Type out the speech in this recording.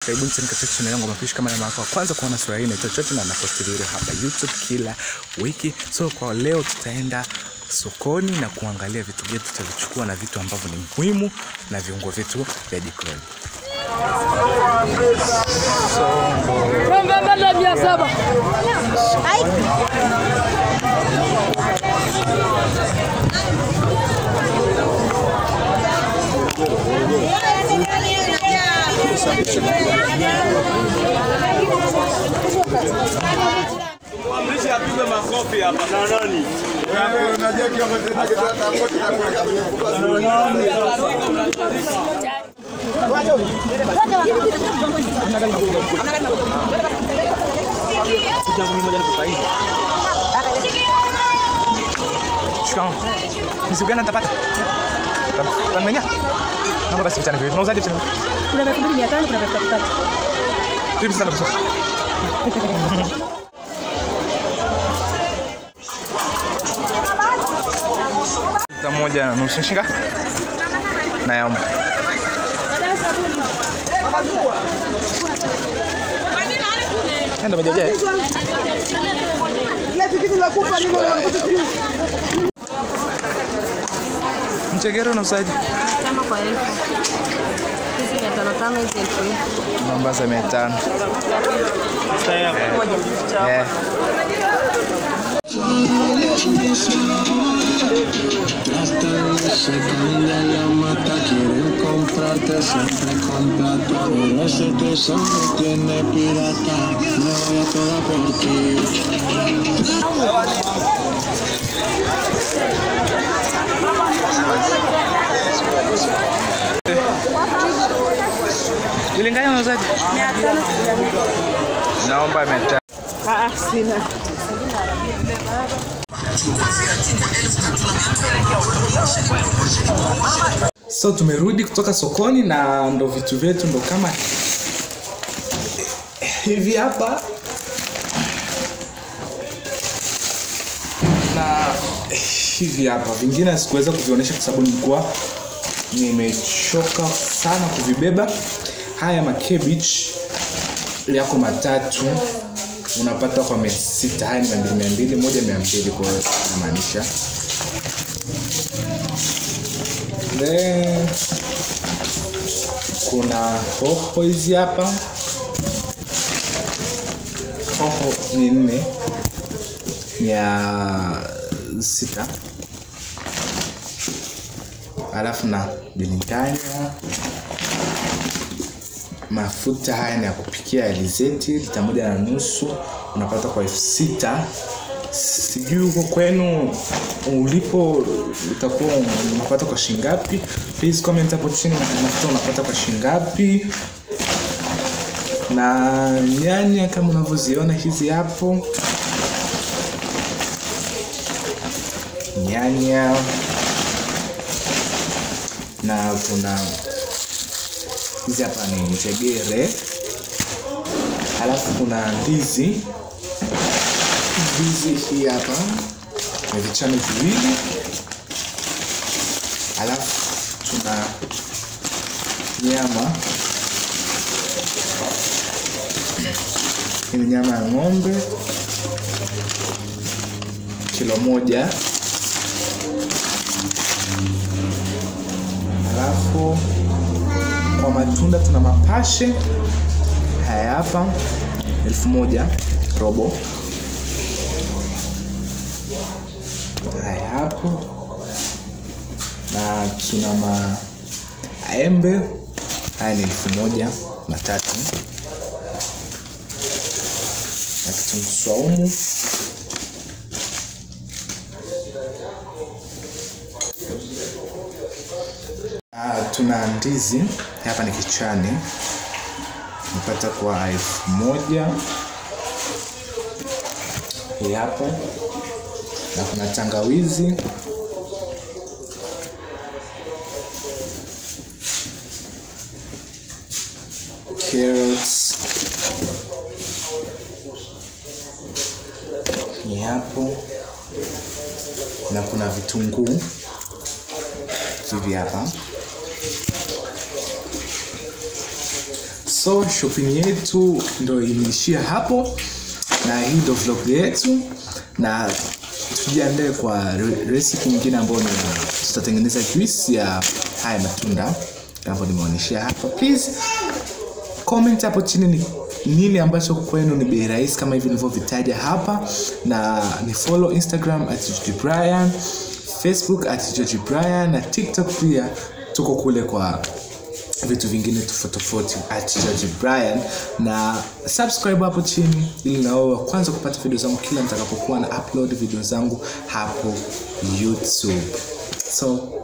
Karibuni sana katika channel yangu Mapishi. Kama ni mara ya kwanza kuona sura hii na chochote, na naposti video hapa YouTube kila wiki. So kwa leo tutaenda sokoni na kuangalia vitu vyetu tutavichukua na vitu ambavyo ni muhimu na viungo vyetu vya jikoni. Amrisha apigwe makofi hapa na nani? Unajua Mzigo gani nitapata? Tanzania? Naomba basi mchana hivi. Tunauzaje mchana? Kuna 2500, kuna 3000. Vipi sana basi? Moja na nusu shilingi na yamba. Ndio mejaje? Mchegero unauzaje? Kama kwa 1000. Hizi ni 500 hizi 1000. Namba za 500. Moja. Se cambia la mata, quieren comprarte siempre con plata. Pero ese tesoro tiene pirata, me voy a toda por ti. Ilingani unauzaje? 500. Naomba 500. Sina. So tumerudi kutoka sokoni na ndo vitu vyetu ndo kama hivi hapa, na hivi hapa vingine sikuweza kuvionyesha kwa sababu nilikuwa nimechoka sana kuvibeba. Haya cabbage yako matatu unapata kwa 600. Haya ni 200, moja 200 kwa kumaanisha. Then kuna hoho hizi hapa. Hoho ni 4 ya 6. Alafu na bilinganya. Mafuta haya ni ya kupikia ya alizeti, lita 1.5 unapata kwa 6,000. Sijui huko kwenu ulipo utakuwa unapata kwa shilingi ngapi? Please comment hapo chini mafuta unapata kwa shilingi ngapi. Na nyanya kama unavyoziona hizi hapo. Nyanya. Na kuna hizi hapa ni njegere. Halafu kuna ndizi. Ndizi hii hapa ni vichane viwili. Halafu tuna nyama. Hii ni nyama ya ng'ombe kilo 1. Halafu kwa matunda tuna mapashe haya hapa 1000 robo. Haya hapo. Na tuna maembe haya ni 1003. Na kitunguu saumu. Tuna ndizi hapa ni kichani napata kwa 1000 hii hapo. Na kuna tangawizi, carrots hii hapo. Na kuna vitunguu hivi hapa. So shopping yetu ndo imeishia hapo, na hii ndo vlog yetu, na tujiandae kwa recipe nyingine ambayo ni tutatengeneza juice ya haya matunda kama nimeonyesha hapa. Please comment hapo chini ni nini ambacho kwenu ni bei rahisi kama hivi nilivyovitaja hapa, na ni follow Instagram @JojiBrian, Facebook @JojiBrian, na TikTok pia tuko kule kwa vitu vingine tofauti @JojiBrian, na subscribe hapo chini ili nawe kwanza kupata video zangu kila nitakapokuwa na upload video zangu hapo YouTube. So